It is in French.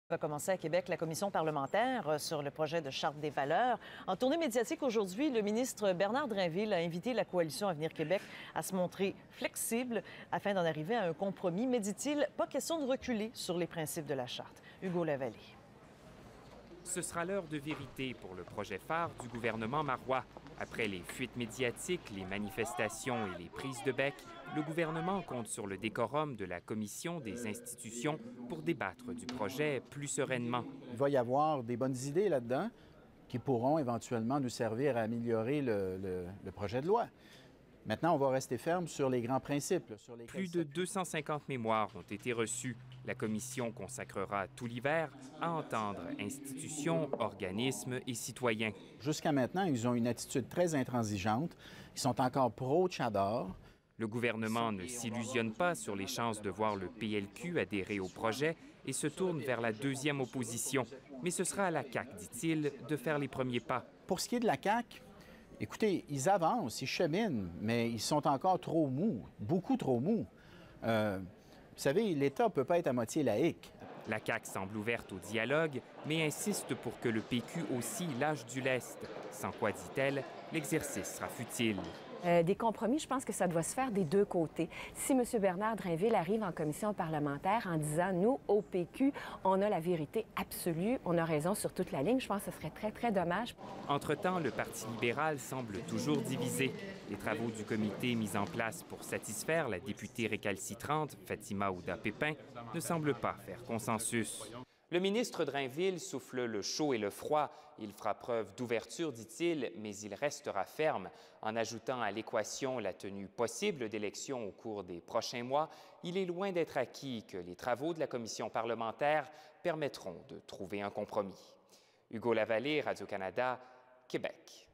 Va commencer à Québec la commission parlementaire sur le projet de Charte des valeurs. En tournée médiatique aujourd'hui, le ministre Bernard Drainville a invité la coalition Avenir Québec à se montrer flexible afin d'en arriver à un compromis. Mais dit-il, pas question de reculer sur les principes de la Charte. Hugo Lavallée. Ce sera l'heure de vérité pour le projet phare du gouvernement marois. Après les fuites médiatiques, les manifestations et les prises de bec, le gouvernement compte sur le décorum de la Commission des institutions pour débattre du projet plus sereinement. Il va y avoir des bonnes idées là-dedans qui pourront éventuellement nous servir à améliorer le projet de loi. Maintenant, on va rester ferme sur les grands principes. Plus de 250 mémoires ont été reçues. La commission consacrera tout l'hiver à entendre institutions, organismes et citoyens. Jusqu'à maintenant, ils ont une attitude très intransigeante. Ils sont encore pro-Tchador. Le gouvernement ne s'illusionne pas sur les chances de voir le PLQ adhérer au projet et se tourne vers la deuxième opposition. Mais ce sera à la CAQ, dit-il, de faire les premiers pas. Pour ce qui est de la CAQ, écoutez, ils avancent, ils cheminent, mais ils sont encore trop mous, beaucoup trop mous. Vous savez, l'État ne peut pas être à moitié laïque. La CAQ semble ouverte au dialogue, mais insiste pour que le PQ aussi lâche du lest. Sans quoi, dit-elle, l'exercice sera futile. Des compromis, je pense que ça doit se faire des deux côtés. Si M. Bernard Drainville arrive en commission parlementaire en disant « Nous, au PQ, on a la vérité absolue, on a raison sur toute la ligne », je pense que ce serait très, très dommage. Entre-temps, le Parti libéral semble toujours divisé. Les travaux du comité mis en place pour satisfaire la députée récalcitrante, Fatima Ouda-Pépin, ne semblent pas faire consensus. Le ministre Drainville souffle le chaud et le froid. Il fera preuve d'ouverture, dit-il, mais il restera ferme. En ajoutant à l'équation la tenue possible d'élections au cours des prochains mois, il est loin d'être acquis que les travaux de la commission parlementaire permettront de trouver un compromis. Hugo Lavallée, Radio-Canada, Québec.